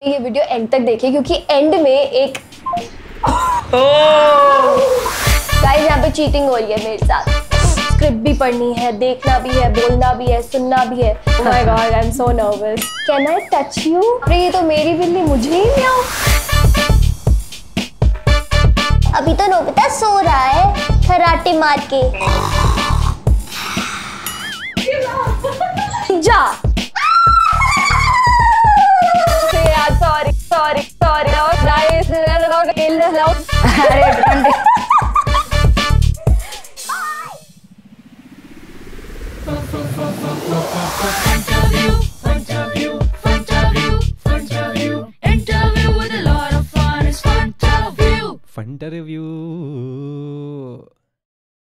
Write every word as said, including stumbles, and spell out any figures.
ये video and तक देखिए क्योंकि एंड में एक गाइस यहाँ पे चीटिंग हो रही है मेरे साथ। स्क्रिप्ट भी पढ़नी है, देखना भी है, बोलना भी है, सुनना भी है। Oh my God, I'm so nervous. Can I touch you? अरे ये तो मेरी बिल्ली मुझे ही म्याऊं। अभी तो नोबिता सो रहा है खराटे मार के। जा। Sorry, sorry, sorry. Guys, अरे Fun to review.